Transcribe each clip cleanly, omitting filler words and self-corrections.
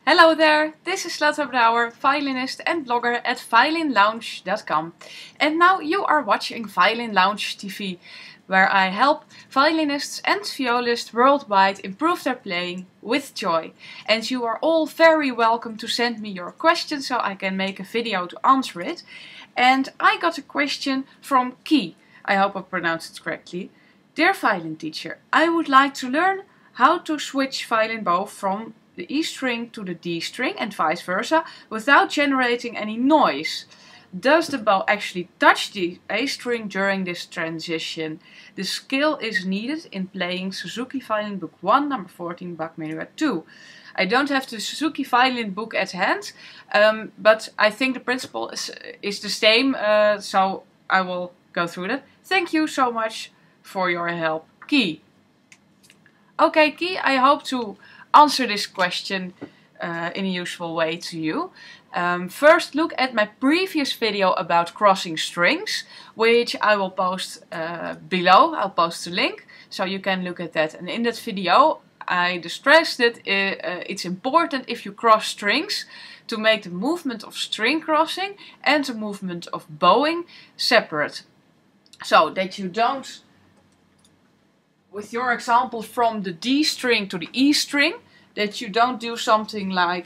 Hello there, this is Lotte Brouwer, violinist and blogger at violinlounge.com. And now you are watching Violin Lounge TV, where I help violinists and violists worldwide improve their playing with joy. And you are all very welcome to send me your questions so I can make a video to answer it. And I got a question from Key. I hope I pronounced it correctly. Dear violin teacher, I would like to learn how to switch violin bow from the E string to the D string and vice versa without generating any noise. Does the bow actually touch the A string during this transition? The skill is needed in playing Suzuki Violin Book 1, number 14, Bach Minuet 2. I don't have the Suzuki Violin book at hand, but I think the principle is the same, so I will go through that. Thank you so much for your help, Key. Okay, Key, I hope to answer this question in a useful way to you. First, look at my previous video about crossing strings, which I will post below. I'll post a link so you can look at that. And in that video, I stressed that it's important if you cross strings to make the movement of string crossing and the movement of bowing separate. So that you don't, with your example from the D string to the E string, that you don't do something like,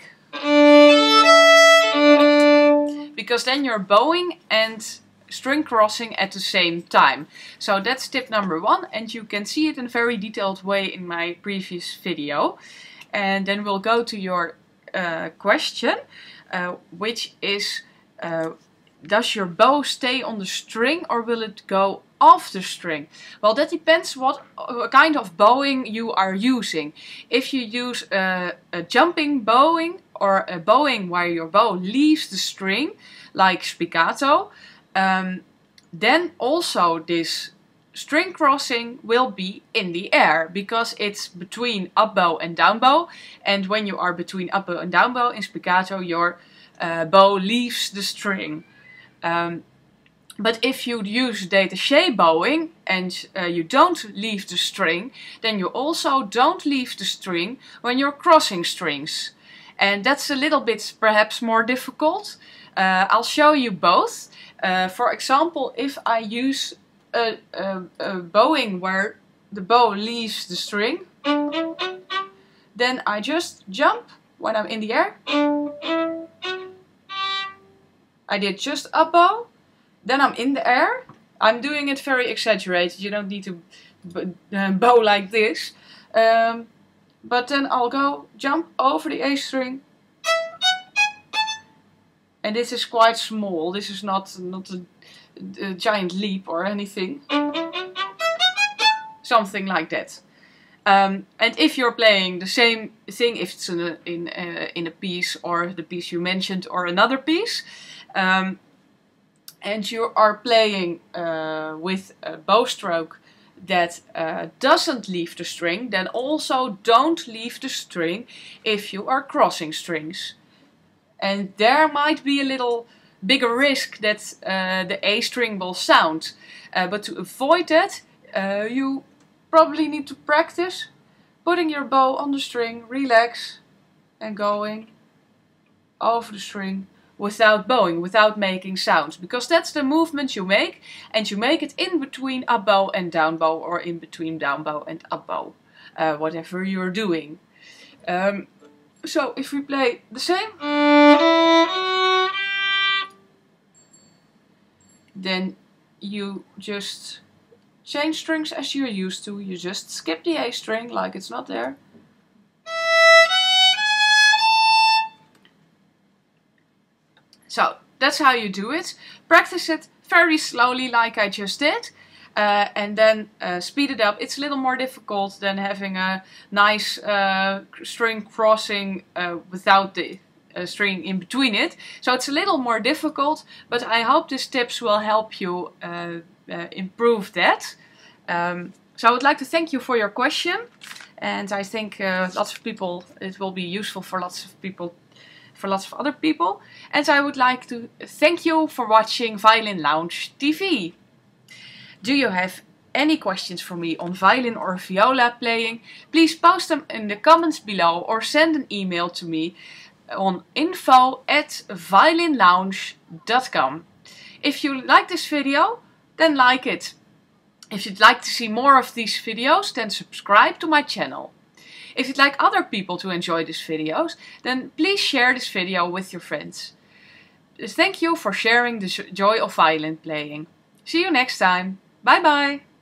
because then you're bowing and string crossing at the same time. So that's tip number 1, and you can see it in a very detailed way in my previous video. And then we'll go to your question, which is, does your bow stay on the string or will it go off the string? Well, that depends what kind of bowing you are using. If you use a jumping bowing or a bowing where your bow leaves the string, like spiccato, then also this string crossing will be in the air because it's between up bow and down bow. And when you are between up bow and down bow in spiccato, your bow leaves the string. But if you use détaché bowing and you don't leave the string, then you also don't leave the string when you're crossing strings. And that's a little bit perhaps more difficult. I'll show you both. For example, if I use a bowing where the bow leaves the string, then I just jump when I'm in the air. I did just up bow. Then I'm in the air. I'm doing it very exaggerated. You don't need to bow like this. But then I'll go jump over the A string. And this is quite small. This is not a giant leap or anything. Something like that. And if you're playing the same thing, if it's in a piece or the piece you mentioned or another piece, and you are playing with a bow stroke that doesn't leave the string, then also don't leave the string if you are crossing strings. And there might be a little bigger risk that the A string will sound. But to avoid that, you probably need to practice putting your bow on the string, relax, and going over the string without bowing, without making sounds, because that's the movement you make, and you make it in between up bow and down bow, or in between down bow and up bow, whatever you're doing. So if we play the same, then you just change strings as you're used to. You just skip the A string like it's not there. So that's how you do it. Practice it very slowly like I just did. And then speed it up. It's a little more difficult than having a nice string crossing without the string in between it. So it's a little more difficult, but I hope these tips will help you improve that. So I would like to thank you for your question. And I think lots of people, it will be useful for lots of people, for lots of other people. And I would like to thank you for watching Violin Lounge TV. Do you have any questions for me on violin or viola playing, please post them in the comments below or send an email to me on info@violinlounge.com. If you like this video, then like it. If you'd like to see more of these videos, then subscribe to my channel. If you'd like other people to enjoy these videos, then please share this video with your friends. Thank you for sharing the joy of violin playing. See you next time. Bye bye!